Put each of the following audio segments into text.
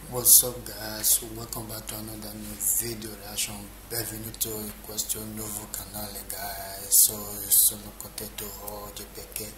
What's up guys, welcome back to another new video reaction. Bienvenue su questo nuovo canale guys. Sono contento oggi perché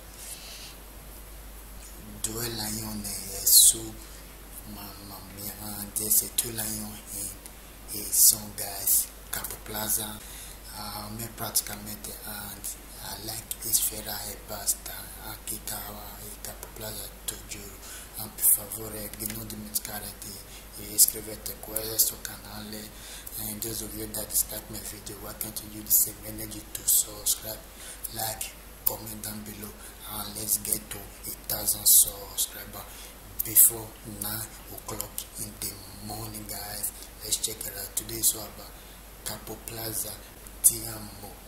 due lioni su, mamma mia, questi due lioni e sono guys Capo Plaza. Me praticamente I like Isfera e basta aqui Capo Plaza, te giuro. Per favore non dimenticare di iscriverti a questo canale, and those of you that dislike my video, why can't you use the same energy to subscribe, like, comment down below, and let's get to 1,000 subscribers before 9 o'clock in the morning guys. Let's check it out. Today is all about Capo Plaza. Ti amo.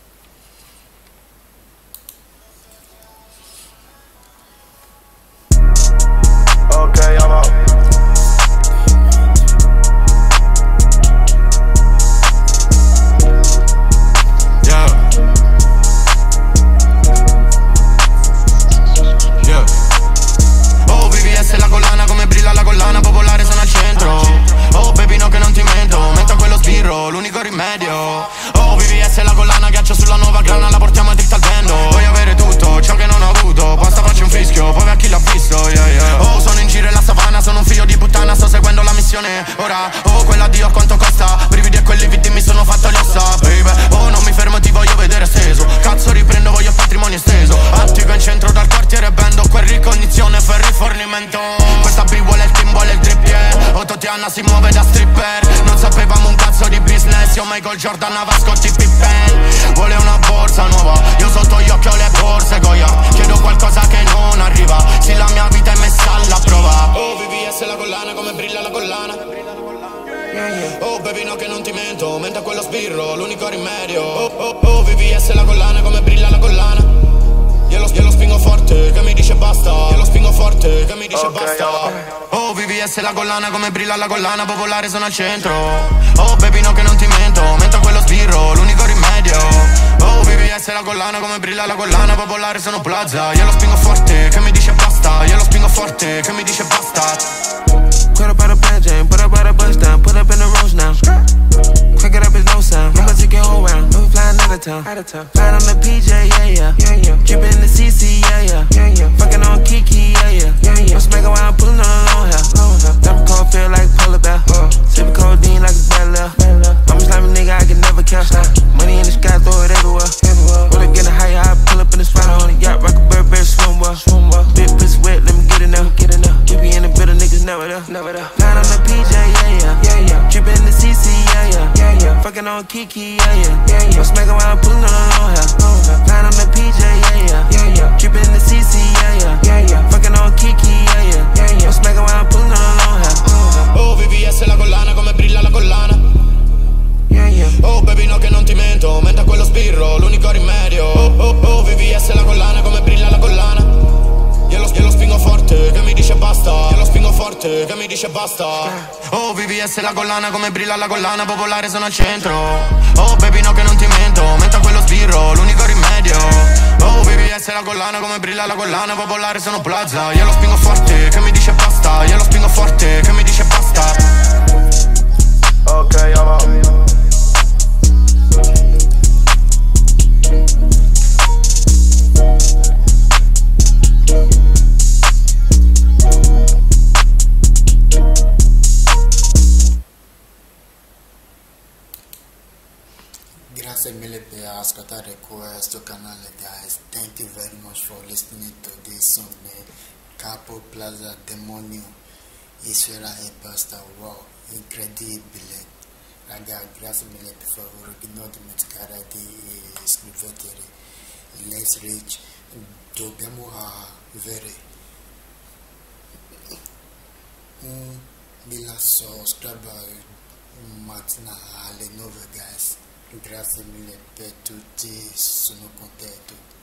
Okay, I'm out. Yeah. Yeah. Oh, VVS la collana, come brilla la collana, popolare sono al centro. Oh, baby, no che non ti mento, metto quello sbirro, l'unico rimedio. Oh, VVS la collana, ghiaccio sulla nuova grana, la portiamo dritta al vendo. Voglio avere tutto, ciò che non ho avuto, basta faccio un fischio, poi a chi l'ha visto, yeah, yeah. Oh, sono in giro e la savana, sono un figlio di puttana, sto seguendo la missione. Ora, oh, quella Dio quanto costa, brividi e quelli vitti mi sono fatto gli ossa, baby. Oh, non mi fermo, ti voglio vedere steso, cazzo riprendo, voglio patrimonio esteso. Attico in centro dal quartiere bendo, quel ricognizione per rifornimento. Questa B vuole il team, vuole il drip, yeah. Oh, Totiana si muove da stripper, non sapevamo un cazzo di business. Io Michael Jordan, Nava, Scotti, Pippen. Vuole una borsa nuova, io sotto gli occhi ho le borse Goyard. Chiedo qualcosa che non arriva, sì la mia vita è messa alla prova. Oh, VVS la collana, come brilla la collana. Oh, baby, no che non ti mento, a quello sbirro, l'unico rimedio. Oh, VVS la collana, come brilla la collana. Glielo spingo forte, che mi dice basta. Glielo spingo forte, che mi dice basta. Oh, VVS la collana, come brilla la collana, popolare sono al centro. Oh, baby, no che non ti mento, a quello sbirro, l'unico rimedio. Oh, VVS la collana, come brilla la collana, popolare sono Plaza. Glielo spingo forte, che mi dice basta. Glielo spingo forte, che mi dice basta. Put up out a bad jam, put up out a bus down, put up in the roast now. Quick it up is no sound, I'ma take it whole round. We flying out of town, flying on the PJ, yeah, yeah. Drippin' in the CC, yeah, yeah. Fucking on Kiki, yeah, yeah. I'm smacking while I'm pulling on the long hair. Diamond cold feel like polar bear, sipping codeine like a bad left. I'm a slimy nigga, I can never catch. Money in the sky, throw it everywhere. When I get higher, I pull up in the spot on it. Yacht, rock a bird, swim well. Big pussy wet, let me get in there. We be in the bitter, niggas never there. Flying on the PJ, yeah, yeah. Drippin' in the CC, yeah, yeah. Fucking on Kiki, yeah, yeah. I'm smacking while I'm pulling on the long hair. Flying on the PJ, yeah, yeah. Drippin' in the CC, yeah, yeah. Fucking on Kiki, yeah, yeah. I'm smacking while I'm pulling on the long hair. Oh, VVS la collana, come brilla la collana. Oh, baby, no che non ti mento, a quello sbirro, l'unico rimedio. Oh, VVS la collana, come brilla la collana. Glielo spingo forte, che mi dice basta. Glielo spingo forte, che mi dice basta. Oh, VVS la collana, come brilla la collana, popolare sono al centro. Oh, baby, no che non ti mento, a quello sbirro, l'unico rimedio. Oh, VVS la collana, come brilla la collana, popolare sono Plaza. Glielo spingo forte, che mi dice basta. Glielo spingo forte, che mi dice basta. Ok, I'm out. Grazie mille per ascoltare questo canale guys. Thank you very much for listening to this song name Capo Plaza Demonio Isfera e basta. Wow, incredibile raga, grazie mille, per favore non dimenticare di iscrivetevi. Let's reach, dobbiamo avere 1.000 subscriber mattina alle 9 guys. Grazie mille per tutti, sono contento.